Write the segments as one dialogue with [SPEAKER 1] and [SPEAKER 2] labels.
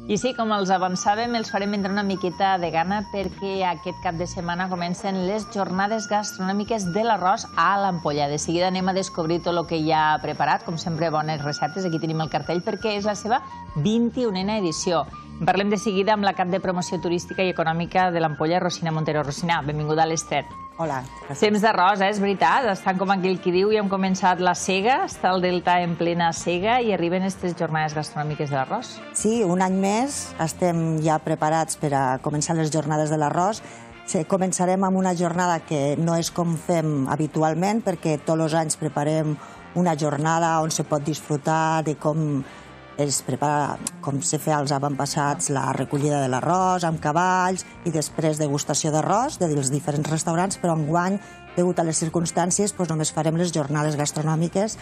[SPEAKER 1] I sí, com els avançàvem, els farem entrar una miqueta de gana perquè aquest cap de setmana comencen les jornades gastronòmiques de l'arròs a l'Ampolla. De seguida anem a descobrir tot el que hi ha preparat, com sempre, bones receptes. Aquí tenim el cartell perquè és la seva 21a edició. Parlem de seguida amb la cap de promoció turística i econòmica de l'Ampolla, Rosina Montero. Rosina, benvinguda a l'Estret.
[SPEAKER 2] Hola.
[SPEAKER 1] Temps d'arròs, és veritat. Estan com aquell qui diu, i hem començat la sega, està el Delta en plena sega i arriben aquestes jornades gastronòmiques de l'arròs.
[SPEAKER 2] Sí, un any més estem ja preparats per a començar les jornades de l'arròs. Començarem amb una jornada que no és com fem habitualment, perquè tots els anys preparem una jornada on se pot disfrutar de com es prepara, com se fa els avantpassats, la recollida de l'arròs amb cavalls i després degustació d'arròs dels diferents restaurants, però enguany, degut a les circumstàncies, només farem les jornades gastronòmiques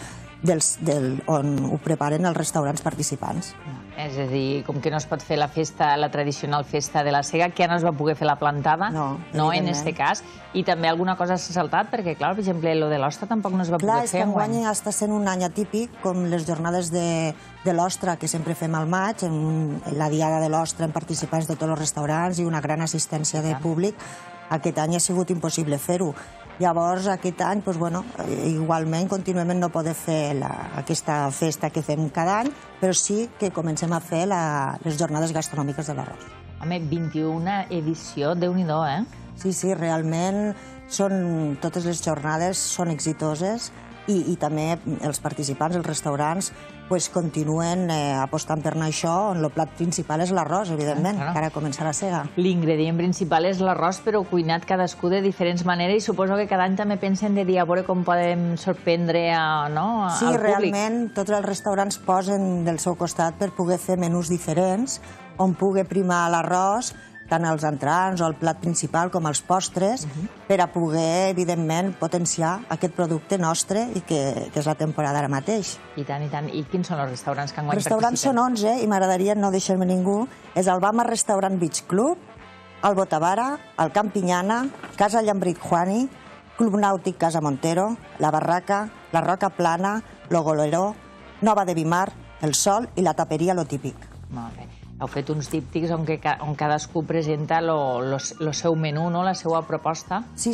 [SPEAKER 2] on ho preparen els restaurants participants.
[SPEAKER 1] És a dir, com que no es pot fer la festa, la tradicional festa de la sega, que ja no es va poder fer la plantada, no en aquest cas, i també alguna cosa s'ha saltat, perquè, clar, per exemple, lo de l'ostra tampoc no es va poder fer.
[SPEAKER 2] Clar, és que enguany està sent un any atípic, com les jornades de l'ostra que sempre fem al maig, en la diada de l'ostra, amb participants de tots els restaurants i una gran assistència de públic. Aquest any ha sigut impossible fer-ho. Llavors, aquest any, igualment, continuem en no poder fer aquesta festa que fem cada any, però sí que comencem a fer les jornades gastronòmiques de l'arròs.
[SPEAKER 1] Home, 21a edició, Déu-n'hi-do, eh?
[SPEAKER 2] Sí, realment totes les jornades són exitoses i també els participants, els restaurants, continuen apostant per això, on el plat principal és l'arròs, evidentment, que ara comença la sega.
[SPEAKER 1] L'ingredient principal és l'arròs, però cuinat cadascú de diferents maneres, i suposo que cada any també pensen de dir a veure com podem sorprendre al públic.
[SPEAKER 2] Sí, realment, tots els restaurants posen del seu costat per poder fer menús diferents, on pugui primar l'arròs, tant els entrants o el plat principal com els postres, per a poder, evidentment, potenciar aquest producte nostre i que és la temporada ara mateix.
[SPEAKER 1] I tant, i tant. I quins són els restaurants que enguany
[SPEAKER 2] participen? Els restaurants són 11 i m'agradaria no deixar-me ningú. És el Bama Restaurant Beach Club, el Botavara, el Campinyana, Casa Llambrit Juani, Club Nàutic Casa Montero, La Barraca, La Roca Plana, Lo Goleró, Nova de Vimar, El Sol i la Taperia Lo Típic.
[SPEAKER 1] Molt bé. Heu fet uns díptics on cadascú presenta el seu menú, la seva proposta?
[SPEAKER 2] Sí,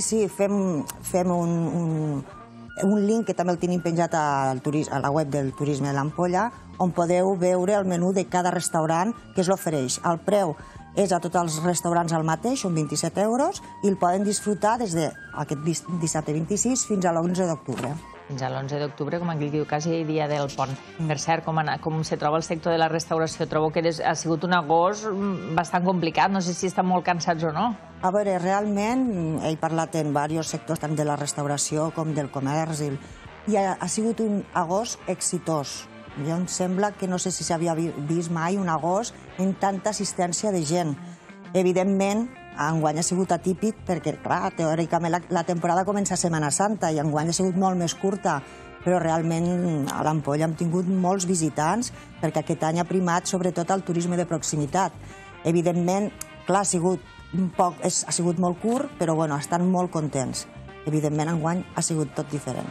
[SPEAKER 2] fem un link que també el tenim penjat a la web del Turisme de l'Ampolla, on podeu veure el menú de cada restaurant que es l'ofereix. El preu és a tots els restaurants el mateix, són 27 euros, i el poden disfrutar des d'aquest dissabte 26 fins a l'11 d'octubre.
[SPEAKER 1] Fins a l'11 d'octubre, com aquí diu, quasi dia del pont. Per cert, com se troba el sector de la restauració? Trobo que ha sigut un agost bastant complicat. No sé si estan molt cansats o no.
[SPEAKER 2] A veure, realment, he parlat en diversos sectors, tant de la restauració com del comerç, i ha sigut un agost exitós. Jo em sembla que no sé si s'havia vist mai un agost amb tanta assistència de gent. Evidentment, enguany ha sigut atípic perquè, clar, teòricament la temporada comença a Setmana Santa i enguany ha sigut molt més curta, però realment a l'Ampolla hem tingut molts visitants perquè aquest any ha primat sobretot el turisme de proximitat. Evidentment, clar, ha sigut molt curt, però estan molt contents. Evidentment, enguany ha sigut tot diferent.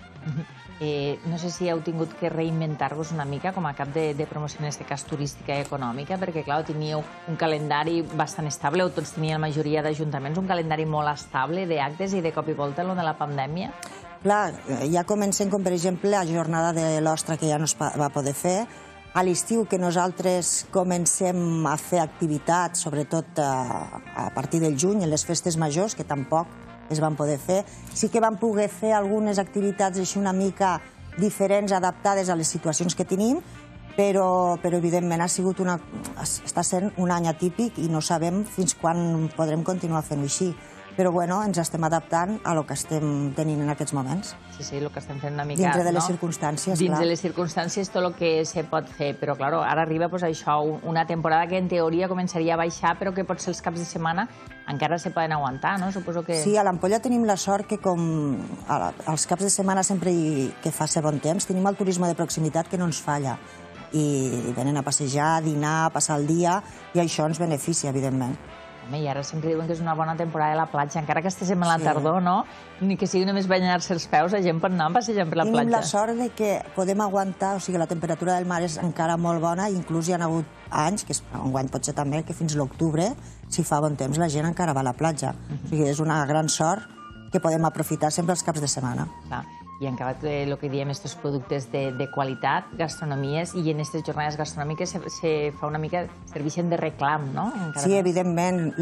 [SPEAKER 1] No sé si heu tingut que reinventar-vos una mica com a cap de promoció, en aquest cas turística i econòmica, perquè, clar, teníeu un calendari bastant estable, o tots tenien, la majoria d'ajuntaments, un calendari molt estable d'actes, i de cop i volta, el de la pandèmia.
[SPEAKER 2] Clar, ja comencem, com per exemple, la jornada de l'ostra, que ja no es va poder fer. A l'estiu, que nosaltres comencem a fer activitats, sobretot a partir del juny, en les festes majors, que tampoc es van poder fer. Sí que vam poder fer algunes activitats així una mica diferents, adaptades a les situacions que tenim, però evidentment està sent un any atípic i no sabem fins quan podrem continuar fent-ho així. Però ens estem adaptant a el que estem tenint en aquests moments.
[SPEAKER 1] Sí, el que estem fent una mica...
[SPEAKER 2] Dintre de les circumstàncies, clar.
[SPEAKER 1] Dins de les circumstàncies, tot el que se pot fer. Però, clar, ara arriba això, una temporada que en teoria començaria a baixar, però que potser els caps de setmana encara se poden aguantar, no? Suposo que...
[SPEAKER 2] Sí, a l'Ampolla tenim la sort que com als caps de setmana sempre que fa ser bon temps, tenim el turisme de proximitat que no ens falla. I venen a passejar, a dinar, a passar el dia, i això ens beneficia, evidentment.
[SPEAKER 1] I ara sempre diuen que és una bona temporada a la platja, encara que estiguem a la tardor, no? Ni que sigui només banyar-se els peus, la gent pot anar passejant per la platja.
[SPEAKER 2] Tenim la sort de que podem aguantar, o sigui, la temperatura del mar és encara molt bona, i inclús hi ha hagut anys, que enguany pot ser també, que fins l'octubre, si fa bon temps, la gent encara va a la platja. O sigui, és una gran sort que podem aprofitar sempre els caps de setmana.
[SPEAKER 1] I en acabat el que diem, aquests productes de qualitat, gastronomies, i en aquestes jornades gastronòmiques se fa una mica, serveixen de reclam, no?
[SPEAKER 2] Sí, evidentment,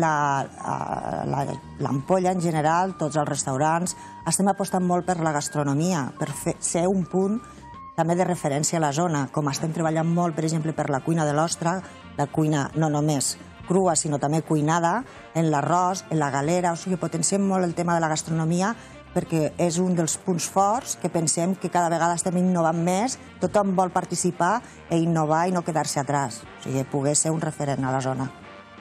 [SPEAKER 2] l'Ampolla en general, tots els restaurants, estem apostant molt per la gastronomia, per ser un punt també de referència a la zona, com estem treballant molt, per exemple, per la cuina de l'ostra, la cuina no només crua, sinó també cuinada, en l'arròs, en la galera, o sigui, potenciem molt el tema de la gastronomia, perquè és un dels punts forts que pensem que cada vegada estem innovant més, tothom vol participar i innovar i no quedar-se atrás, o sigui, poder ser un referent a la zona.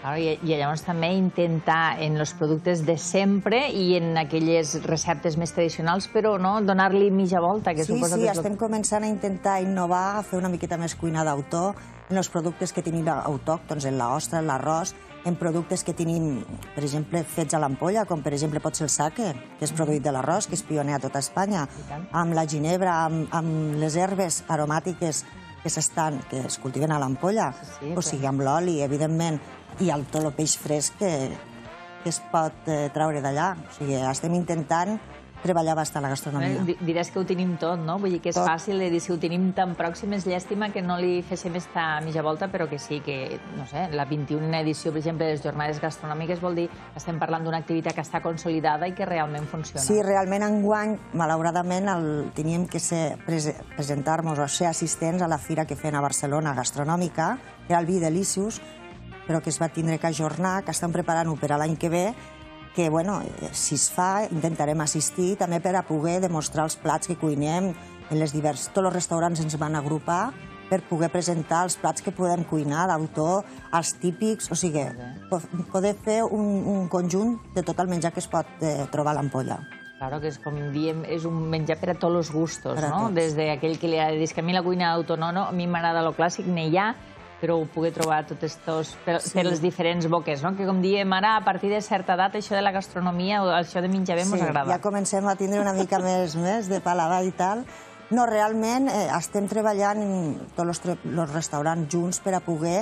[SPEAKER 1] I llavors també intentar en els productes de sempre i en aquelles receptes més tradicionals, però donar-li mitja volta.
[SPEAKER 2] Sí, estem començant a intentar innovar, a fer una miqueta més cuina d'autor en els productes que tenim autòctons, en l'ostra, en l'arròs, en productes que tenim, per exemple, fets a l'ampolla, com per exemple pot ser el sake, que és produït de l'arròs, que és pioner a tota Espanya, amb la ginebra, amb les herbes aromàtiques que es cultiven a l'ampolla, o sigui, amb l'oli, evidentment, i el tot el peix fresc que es pot treure d'allà. O sigui, estem intentant treballar bastant la gastronomia.
[SPEAKER 1] Diràs que ho tenim tot, no? Vull dir que és fàcil de dir si ho tenim tan pròxim, és llàstima que no li féssim esta mitja volta, però que sí que, no sé, la 21a edició, per exemple, de les jornades gastronòmiques vol dir que estem parlant d'una activitat que està consolidada i que realment funciona.
[SPEAKER 2] Sí, realment enguany, malauradament, teníem que presentar-nos o ser assistents a la fira que feien a Barcelona gastronòmica, que era el Vi Delicious, però que es va tindre que ajornar, que estem preparant-ho per a l'any que ve, que, bueno, si es fa, intentarem assistir també per a poder demostrar els plats que cuinem en les diverses... Tots els restaurants ens van agrupar per poder presentar els plats que podem cuinar d'autor, els típics, o sigui, poder fer un conjunt de tot el menjar que es pot trobar a l'ampolla.
[SPEAKER 1] Claro, que és com diem, és un menjar per a tots els gustos, no? Des d'aquell que li ha dit que a mi la cuina d'autor no, a mi m'agrada lo clàssic, n'hi ha, però poder trobar tots estos per les diferents boques, no? Que com diem ara, a partir de certa edat, això de la gastronomia o això de menjar bé ens agrada.
[SPEAKER 2] Sí, ja comencem a tindre una mica més de paladar i tal. No, realment estem treballant en tots els restaurants junts per a poder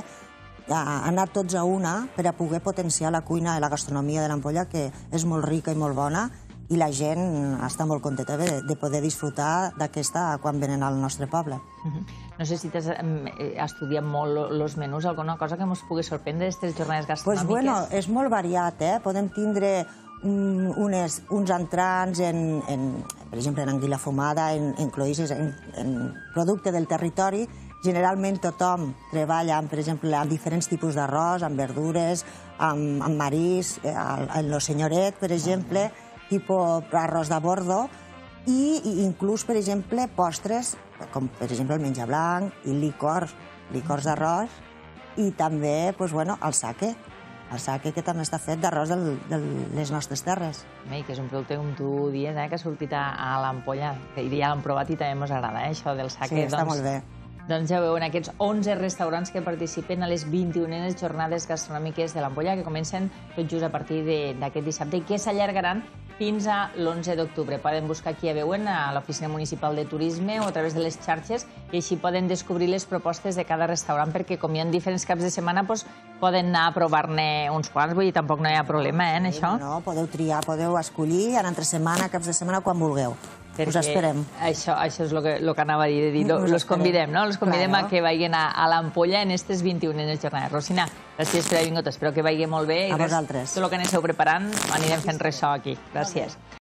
[SPEAKER 2] anar tots a una, per a poder potenciar la cuina i la gastronomia de l'Ampolla, que és molt rica i molt bona, i la gent està molt contenta de poder disfrutar d'aquesta quan venen al nostre poble.
[SPEAKER 1] No sé si t'has estudiat molt els menús, alguna cosa que ens pugui sorprendre d'aquestes jornades gastronòmiques?
[SPEAKER 2] Doncs, bueno, és molt variat, eh? Podem tindre uns entrants, per exemple, en anguila fumada, en cloïsses, en producte del territori. Generalment tothom treballa, per exemple, amb diferents tipus d'arròs, amb verdures, amb marís, en lo senyoret, per exemple, tipus arròs de bordo, i inclús, per exemple, postres, com per exemple el menjar blanc i licors d'arròs, i també el sake, que també està fet d'arròs de les nostres terres.
[SPEAKER 1] I que és un producte, com tu dius, que ha sortit a l'Ampolla, i ja l'hem provat i també ens agrada, això del sake.
[SPEAKER 2] Sí, està molt bé.
[SPEAKER 1] Doncs ja veuen aquests 11 restaurants que participen a les 21enes jornades gastronòmiques de l'Ampolla, que comencen tot just a partir d'aquest dissabte i que s'allargaran fins a l'11 d'octubre. Poden buscar aquí, ja veuen, a l'Oficina Municipal de Turisme o a través de les xarxes, i així poden descobrir les propostes de cada restaurant, perquè com hi ha diferents caps de setmana, poden anar a provar-ne uns quants, vull dir, tampoc no hi ha problema en això.
[SPEAKER 2] No, podeu triar, podeu escollir, anar entre setmana, caps de setmana, quan vulgueu. Us esperem.
[SPEAKER 1] Això és el que anava a dir, els convidem, no? Els convidem a que vagin a l'Ampolla en aquestes 21enes jornades. Rosina, gràcies per haver vingut, espero que vagi molt bé.
[SPEAKER 2] A vosaltres.
[SPEAKER 1] Tot el que aneu preparant, anirem fent ressò aquí. Gràcies.